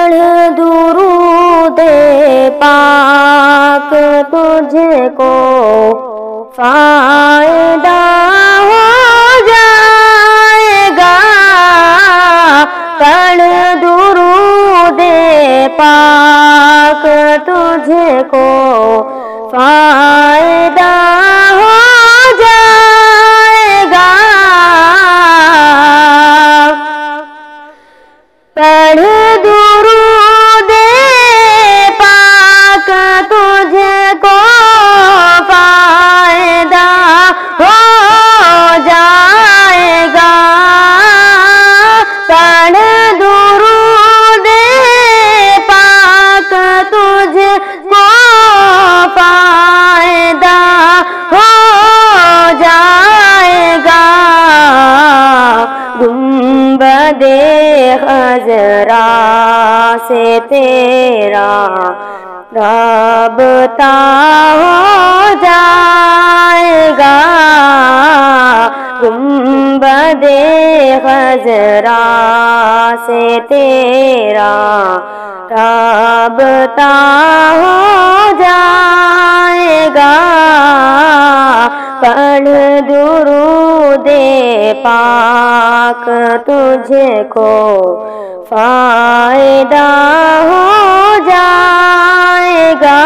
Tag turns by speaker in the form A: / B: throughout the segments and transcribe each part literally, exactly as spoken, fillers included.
A: پڑھ درود پاک تجھ کو فائدہ ہو جائے گا، پڑھ درود پاک تجھ کو فائدہ ہو جائے گا، پڑھ درود پاک تجھ کو فائدہ ہو جائے گا، پڑھ درود پاک تجھ کو فائدہ ہو جائے گا، گنبد خضرا سے تیرا رابطہ ہو جائے گا، گنبد خضرا سے تیرا رابطہ ہو جائے گا، پڑھ درود پاک تجھ کو فائدہ ہو جائے گا،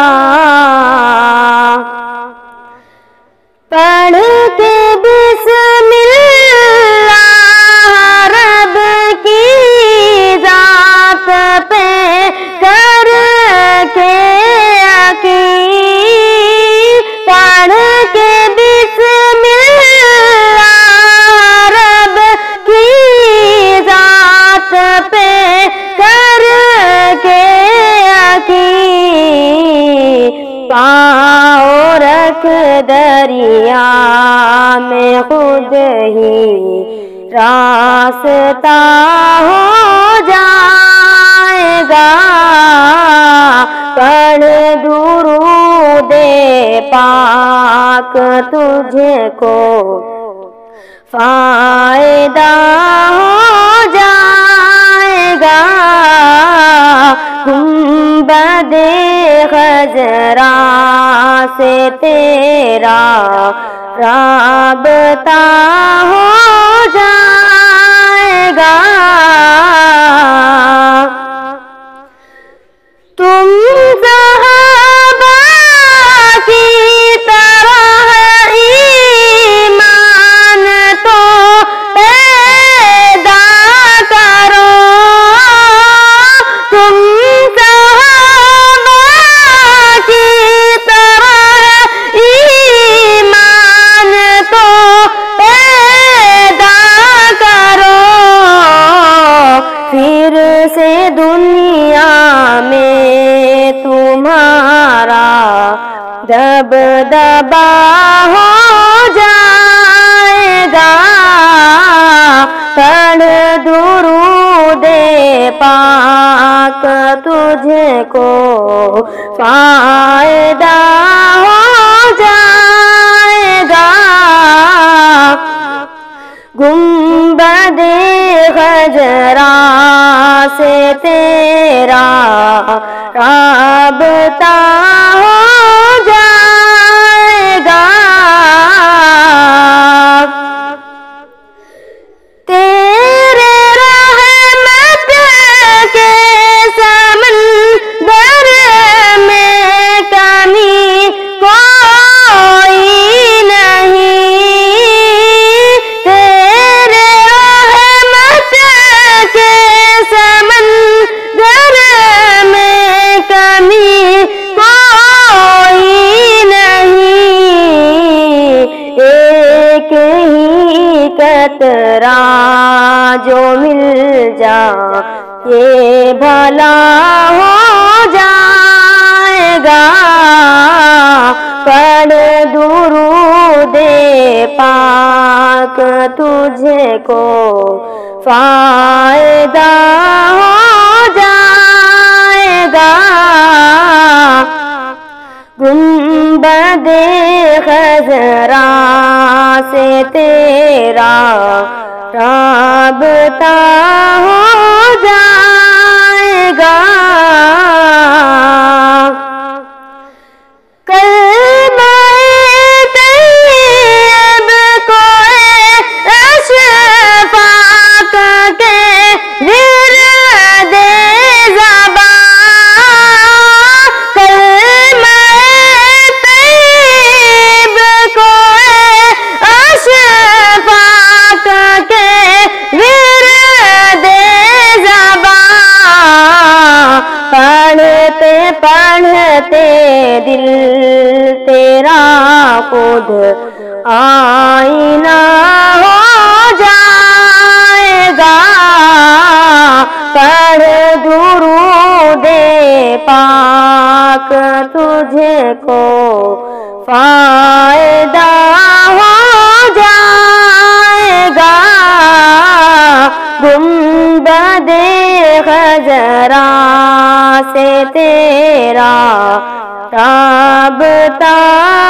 A: پڑھ کے بسم اللہ رب کی ذات پہ کر کے یقین، پڑھ کے بسم اللہ رب کی ذات پہ کر کے یقین، پاؤں رکھ دریا میں خود ہی راستہ ہو جائے گا، پڑھ درود پاک تجھ کو فائدہ ہو جائے گا، گنبد خضرا سے تیرا رابطہ ہو جائے گا، تم صحابہ کی طرح ایمان تو پیدا کرو، تم صحابہ کی طرح ایمان تو پیدا کرو، پھر سے دنیا میں تمہارا دبدبا ہو جائے گا، پڑھ درود پاک تجھ کو فائدہ ہو جائے گا، گنبد خضرا سے تیرا رابطہ ہو جائے گا، تیرے رحمت کے سمندر میں کمی کوئی نہیں، تیرے رحمت کے سمندر میں کمی کوئی نہیں، ایک ہی قطرہ جو مل جا یہ بھلا ہو جائے گا، پڑھ درود پاک تجھ کو فائدہ ہو جائے گا، گنبد خضرا سے تیرا رابطہ ہو جائے خود آئینہ ہو جائے گا پڑھ درود پاک تجھے کو فائدہ ہو جائے گا گنبد خضرا سے تیرا رابطہ